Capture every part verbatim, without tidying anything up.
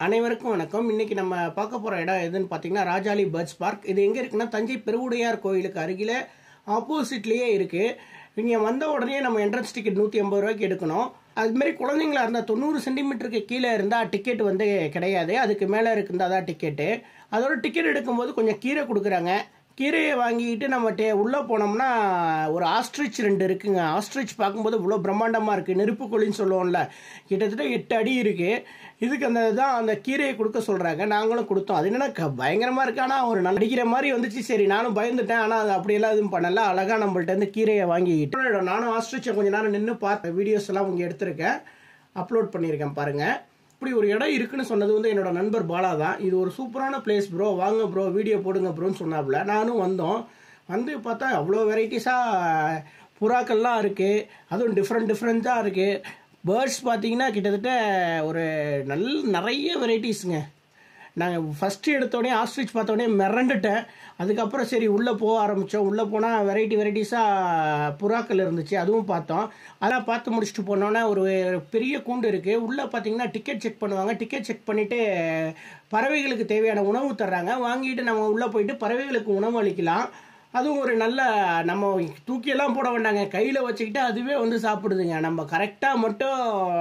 அனைவருக்கும் வணக்கம். இன்னைக்கு நம்ம பார்க்க போற இடம் எதுன்னு பாத்தீங்கன்னா ராஜாலி பேர்ட்ஸ் பார்க். இது எங்க இருக்குன்னா தஞ்சை பெருவுடையார் கோயிலுக்கு அருகில ஆப்போசிட்லயே இருக்கு. இங்க வந்த உடனே நம்ம என்ட்ரன்ஸ் டிக்கெட் நூத்தி ஐம்பது ரூபாய்க்கு எடுக்கணும். அது மாதிரி குழந்தைங்களா இருந்தா தொண்ணூறு சென்டிமீட்டருக்கு கீழே இருந்தா டிக்கெட் வந்து கிடையாது, அதுக்கு மேல இருக்குந்தா தான் டிக்கெட்டு. அதோட டிக்கெட் எடுக்கும்போது கொஞ்சம் கீரை கொடுக்குறாங்க. கீரையை வாங்கிட்டு நம்ம டே உள்ளே போனோம்னா ஒரு ஆஸ்ட்ரிச் ரெண்டு இருக்குங்க. ஆஸ்ட்ரிச் பார்க்கும்போது இவ்வளோ பிரம்மாண்டமாக இருக்குது. நெருப்பு கோழின்னு சொல்லுவோம்ல, கிட்டத்தட்ட எட்டு அடி இருக்குது. இதுக்கு அந்த தான் அந்த கீரையை கொடுக்க சொல்கிறாங்க. நாங்களும் கொடுத்தோம். அது என்னென்னா பயங்கரமாக இருக்குது. ஆனால் ஒரு நல்ல அடிக்கிற மாதிரி வந்துச்சு. சரி நானும் பயந்துட்டேன். ஆனால் அது அப்படியெல்லாம் எதுவும் பண்ணல. அழகாக நம்மள்ட்ட இருந்து கீரையை வாங்கிக்கிட்டு நானும் ஆஸ்ட்ரிச்சை கொஞ்சம் நேரம் நின்று பார்த்த வீடியோஸ் எல்லாம் இங்கே எடுத்திருக்கேன், அப்லோட் பண்ணியிருக்கேன் பாருங்கள். இப்படி ஒரு இடம் இருக்குன்னு சொன்னது வந்து என்னோட நண்பர் பாலா தான். இது ஒரு சூப்பரான பிளேஸ் ப்ரோ, வாங்க ப்ரோ வீடியோ போடுங்க ப்ரோன்னு சொன்னாப்புல. நானும் வந்தோம். வந்து பார்த்தா அவ்வளோ வெரைட்டிஸாக புறாக்கள்லாம் இருக்குது. அதுவும் டிஃப்ரெண்ட் டிஃப்ரெண்ட்டாக இருக்குது. பேர்ட்ஸ் பார்த்தீங்கன்னா கிட்டத்தட்ட ஒரு நல் நிறைய வெரைட்டிஸுங்க. நாங்கள் ஃபஸ்ட்டு எடுத்தோடனே ஆஸ்ட்ரிச் பார்த்தோடனே மிரண்டுட்டேன். அதுக்கப்புறம் சரி உள்ளே போக ஆரம்பித்தோம். உள்ளே போனால் வெரைட்டி வெரைட்டிஸாக புறாக்கள் இருந்துச்சு, அதுவும் பார்த்தோம். அதெல்லாம் பார்த்து முடிச்சுட்டு போனோன்னே ஒரு பெரிய கூண்டு இருக்குது. உள்ளே பார்த்தீங்கன்னா டிக்கெட் செக் பண்ணுவாங்க. டிக்கெட் செக் பண்ணிவிட்டு பறவைகளுக்கு தேவையான உணவு தர்றாங்க. வாங்கிட்டு நம்ம உள்ளே போயிட்டு பறவைகளுக்கு உணவு அளிக்கலாம். அதுவும் ஒரு நல்ல, நம்ம தூக்கியெல்லாம் போட வேண்டாங்க, கையில் வச்சுக்கிட்டு அதுவே வந்து சாப்பிடுதுங்க. நம்ம கரெக்டாக மட்டும்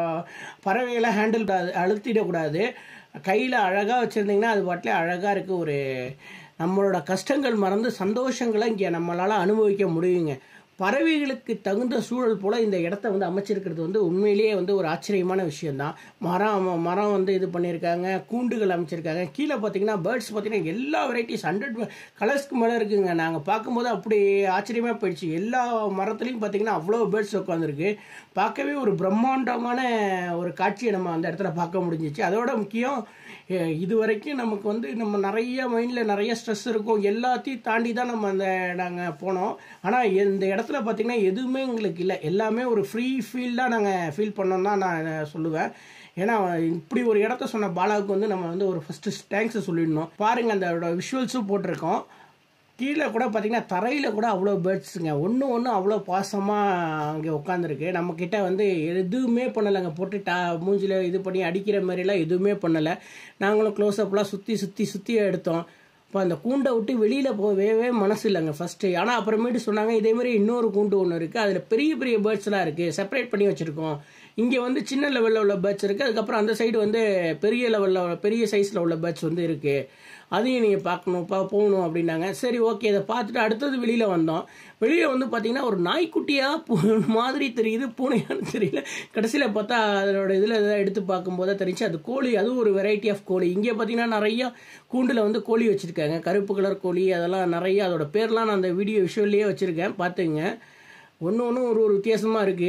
பறவைகளை ஹேண்டில் அழுத்திடக்கூடாது. கையில் அழகாக வச்சுருந்தீங்கன்னா அது பாட்டிலே அழகாக இருக்குது. ஒரு நம்மளோட கஷ்டங்கள் மறந்து சந்தோஷங்களை இங்கே நம்மளால் அனுபவிக்க முடியுங்க. பறவைகளுக்கு தகுந்த சூழல் போல் இந்த இடத்த வந்து அமைச்சிருக்கிறது வந்து உண்மையிலேயே வந்து ஒரு ஆச்சரியமான விஷயந்தான். மரம் மரம் வந்து இது பண்ணியிருக்காங்க, கூண்டுகள் அமைச்சிருக்காங்க. கீழே பார்த்தீங்கன்னா பேர்ட்ஸ் பார்த்தீங்கன்னா எல்லா வெரைட்டிஸ் ஹண்ட்ரட் கலர்ஸ்க்கு மேலே இருக்குங்க. நாங்கள் பார்க்கும்போது அப்படி ஆச்சரியமாக போயிடுச்சு. எல்லா மரத்துலையும் பார்த்தீங்கன்னா அவ்வளோ பேர்ட்ஸ் உட்காந்துருக்கு. பார்க்கவே ஒரு பிரம்மாண்டமான ஒரு காட்சியை நம்ம அந்த இடத்துல பார்க்க முடிஞ்சிச்சு. அதோட முக்கியம், இது வரைக்கும் நமக்கு வந்து நம்ம நிறைய மைண்டில் நிறைய ஸ்ட்ரெஸ் இருக்கும், எல்லாத்தையும் தாண்டி தான் நம்ம அந்த நாங்கள் போனோம். ஆனால் இந்த இடத்துல பார்த்தீங்கன்னா எதுவுமே எங்களுக்கு இல்லை. எல்லாமே ஒரு ஃப்ரீ ஃபீல்டாக நாங்கள் ஃபீல் பண்ணோம் தான் நான் சொல்லுவேன். ஏன்னா இப்படி ஒரு இடத்த சொன்ன பாலாவுக்கு வந்து நம்ம வந்து ஒரு ஃபஸ்ட்டு தேங்க்ஸை சொல்லிடணும். பாருங்கள், அந்த விஷுவல்ஸும் போட்டிருக்கோம். கீழே கூட பார்த்தீங்கன்னா தரையில் கூட அவ்வளோ பேர்ட்ஸுங்க. ஒன்று ஒன்று அவ்வளோ பாசமாக அங்கே உட்காந்துருக்கு. நம்மக்கிட்ட வந்து எதுவுமே பண்ணலைங்க. போட்டு டா மூஞ்சில் இது பண்ணி அடிக்கிற மாதிரிலாம் எதுவுமே பண்ணலை. நாங்களும் க்ளோஸ்அப்லாம் சுற்றி சுற்றி சுற்றி எடுத்தோம். இப்போ அந்த கூண்டை விட்டு வெளியில் போகவே மனசு இல்லைங்க ஃபஸ்ட்டு. ஆனால் அப்புறமேட்டு சொன்னாங்க இதேமாரி இன்னொரு கூண்டு ஒன்று இருக்குது, அதில் பெரிய பெரிய பேர்ட்ஸ்லாம் இருக்குது, செப்பரேட் பண்ணி வச்சுருக்கோம். இங்கே வந்து சின்ன லெவலில் உள்ள பேர்ட்ஸ் இருக்குது, அதுக்கப்புறம் அந்த சைடு வந்து பெரிய லெவலில் பெரிய சைஸில் உள்ள பேர்ட்ஸ் வந்து இருக்குது. அதையும் நீங்கள் பார்க்கணும் பா போகணும் அப்படின்னாங்க. சரி ஓகே, இதை பார்த்துட்டு அடுத்தது வெளியில் வந்தோம். வெளியில் வந்து பார்த்தீங்கன்னா ஒரு நாய்க்குட்டியாக பூ மாதிரி தெரியுது, பூனையானு தெரியல. கடைசியில் பார்த்தா அதனோட இதில் எதாவது எடுத்து பார்க்கும்போது தான் தெரிஞ்சு அது கோழி. அதுவும் ஒரு வெரைட்டி ஆஃப் கோழி. இங்கே பார்த்தீங்கன்னா நிறையா கூண்டில் வந்து கோழி வச்சுருக்காங்க, கருப்பு கலர் கோழி. அதெல்லாம் நிறையா, அதோட பேர்லாம் நான் அந்த வீடியோ விஷுவல்லையே வச்சுருக்கேன், பார்த்துங்க. ஒன்று ஒன்றும் ஒரு ஒரு வித்தியாசமாக இருக்குது.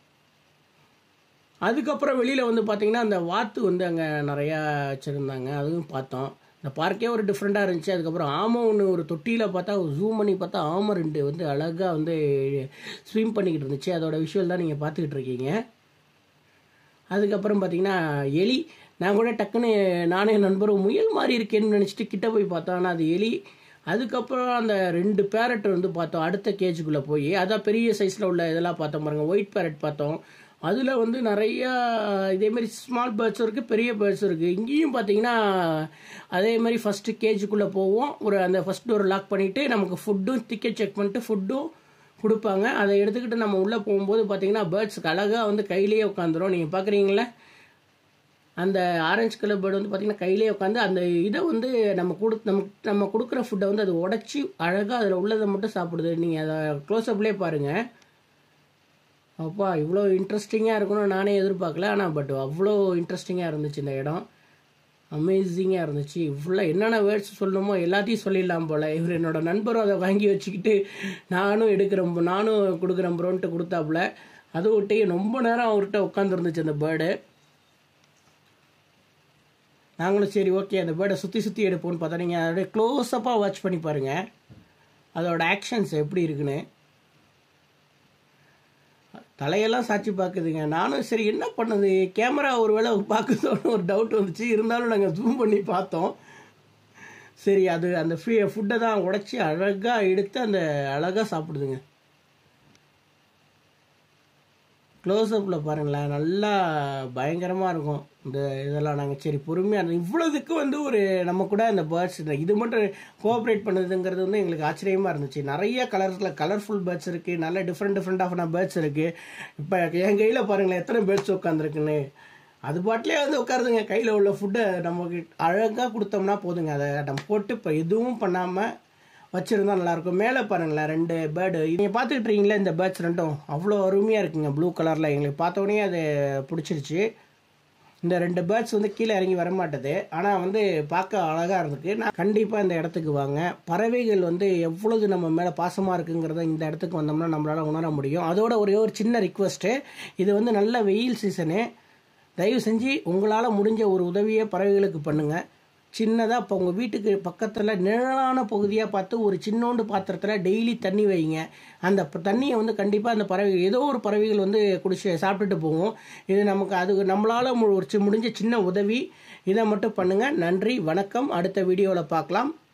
அதுக்கப்புறம் வெளியில் வந்து பார்த்தீங்கன்னா அந்த வாத்து வந்து அங்கே நிறையா வச்சுருந்தாங்க, அதுவும் பார்த்தோம். இந்த பார்க்கே ஒரு டிஃப்ரெண்ட்டாக இருந்துச்சு. அதுக்கப்புறம் ஆமை ஒன்று ஒரு தொட்டியில் பார்த்தா ஜூம் பண்ணி பார்த்தா ஆமை ரெண்டு வந்து அழகாக வந்து ஸ்விம் பண்ணிக்கிட்டு இருந்துச்சு. அதோட விஷுவல் தான் நீங்கள் பார்த்துக்கிட்டு இருக்கீங்க. அதுக்கப்புறம் பார்த்தீங்கன்னா எலி. நான் கூட டக்குன்னு நானே நண்பரும் முயல் மாதிரி இருக்கேன்னு நினச்சிட்டு கிட்ட போய் பார்த்தோம், ஆனால் அது எலி. அதுக்கப்புறம் அந்த ரெண்டு பேரட் வந்து பார்த்தோம் அடுத்த கேஜுக்குள்ளே போய். அதான் பெரிய சைஸில் உள்ள இதெல்லாம் பார்த்தோம் பாருங்கள். ஒயிட் பேரட் பார்த்தோம். அதில் வந்து நிறையா இதேமாரி ஸ்மால் பேர்ட்ஸும் இருக்குது, பெரிய பேர்ட்ஸும் இருக்குது. இங்கேயும் பார்த்தீங்கன்னா அதேமாதிரி ஃபஸ்ட்டு கேஜுக்குள்ளே போவோம். ஒரு அந்த ஃபஸ்ட் டோர் லாக் பண்ணிவிட்டு நமக்கு ஃபுட்டும் டிக்கெட் செக் பண்ணிட்டு ஃபுட்டும் கொடுப்பாங்க. அதை எடுத்துக்கிட்டு நம்ம உள்ளே போகும்போது பார்த்தீங்கன்னா பேர்ட்ஸுக்கு அழகாக வந்து கையிலேயே உட்காந்துரும். நீங்கள் பார்க்குறீங்களே, அந்த ஆரஞ்சு கலர் பேர்டு வந்து பார்த்திங்கன்னா கையிலே உட்காந்து அந்த இதை வந்து நம்ம கொடு நம்ம நம்ம கொடுக்குற ஃபுட்டை வந்து அது உடச்சி அழகாக அதில் உள்ளதை மட்டும் சாப்பிடுது. நீங்கள் அதை க்ளோஸ்அப்லேயே பாருங்கள். அப்பா இவ்வளோ இன்ட்ரெஸ்டிங்காக இருக்கணும்னு நானே எதிர்பார்க்கல. ஆனால் பட் அவ்வளோ இன்ட்ரெஸ்டிங்காக இருந்துச்சு இந்த இடம். அமேசிங்காக இருந்துச்சு. இவ்வளோ என்னென்ன வேர்ட்ஸ் சொல்லணுமோ எல்லாத்தையும் சொல்லிடலாம் போல். இவர் என்னோட நண்பரும் அதை வாங்கி வச்சுக்கிட்டு நானும் எடுக்கிறேன் நானும் கொடுக்குறேன் ப்ரோன்ட்டு கொடுத்தாப்புல. அதை விட்டு ரொம்ப நேரம் அவர்கிட்ட உட்காந்துருந்துச்சு அந்த பேர்டு. நாங்களும் சரி ஓகே அந்த பேர்டை சுற்றி சுற்றி எடுப்போம்னு பார்த்தா நீங்கள் அதோடய க்ளோஸ்அப்பாக வாட்ச் பண்ணி பாருங்கள் அதோட ஆக்ஷன்ஸ் எப்படி இருக்குன்னு. தலையெல்லாம் சாட்சி பார்க்குதுங்க. நானும் சரி என்ன பண்ணுது, கேமரா ஒரு வேளை பார்க்குதோன்னு ஒரு டவுட் வந்துச்சு. இருந்தாலும் நாங்கள் ஜூம் பண்ணி பார்த்தோம். சரி அது அந்த ஃபீ ஃபுட்டை தான் உடச்சி அழகாக எடுத்து அந்த அழகாக சாப்பிடுதுங்க. க்ளோஸ்அப்பில் பாருங்களேன், நல்லா பயங்கரமாக இருக்கும் இந்த இதெல்லாம். நாங்கள் சரி பொறுமையாக இவ்வளோதுக்கு வந்து ஒரு நம்ம கூட அந்த பேர்ட்ஸ் இது மட்டும் கோஆப்ரேட் பண்ணுதுங்கிறது வந்து எங்களுக்கு ஆச்சரியமாக இருந்துச்சு. நிறைய கலர்ஸில் கலர்ஃபுல் பேர்ட்ஸ் இருக்குது, நல்ல டிஃப்ரெண்ட் டிஃப்ரெண்ட் ஆஃப் பேர்ட்ஸ் இருக்குது. இப்போ என் கையில் பாருங்களேன் எத்தனை பேர்ட்ஸ் உட்காந்துருக்குன்னு. அது பாட்டிலே வந்து உட்காருதுங்க. கையில் உள்ள ஃபுட்டை நமக்கு அழகாக கொடுத்தோம்னா போதுங்க. அதை நம்ம போட்டு இப்போ எதுவும் பண்ணாமல் வச்சுருந்தா நல்லாயிருக்கும். மேலே பாருங்களேன் ரெண்டு பேர்டு நீங்கள் பார்த்துக்கிட்டு இருக்கீங்களா, இந்த பேர்ட்ஸ் ரெண்டும் அவ்வளோ அருமையாக இருக்குங்க. ப்ளூ கலரில் எங்களுக்கு பார்த்தோன்னே அது பிடிச்சிருச்சு. இந்த ரெண்டு பேர்ட்ஸ் வந்து கீழே இறங்கி வரமாட்டது, ஆனால் வந்து பார்க்க அழகாக இருந்துருக்கு. நான் கண்டிப்பாக இந்த இடத்துக்கு வாங்க. பறவைகள் வந்து எவ்வளவு நம்ம மேலே பாசமாக இருக்குங்கிறத இந்த இடத்துக்கு வந்தோம்னா நம்மளால் உணர முடியும். அதோட ஒரே ஒரு சின்ன ரிக்வெஸ்ட்டு, இது வந்து நல்ல வெயில் சீசனு. தயவு செஞ்சு உங்களால் முடிஞ்ச ஒரு உதவியை பறவைகளுக்கு பண்ணுங்கள். சின்னதாக இப்போ உங்கள் வீட்டுக்கு பக்கத்தில் நிழலான பகுதியாக பார்த்து ஒரு சின்னோண்டு பாத்திரத்தில் டெய்லி தண்ணி வைங்க. அந்த தண்ணியை வந்து கண்டிப்பாக அந்த பறவைகள் ஏதோ ஒரு பறவைகள் வந்து குடிச்சு சாப்பிட்டுட்டு போகும். இது நமக்கு அது நம்மளால் ஒரு முடிஞ்ச சின்ன உதவி. இதை மட்டும் பண்ணுங்கள். நன்றி, வணக்கம். அடுத்த வீடியோவில் பார்க்கலாம்.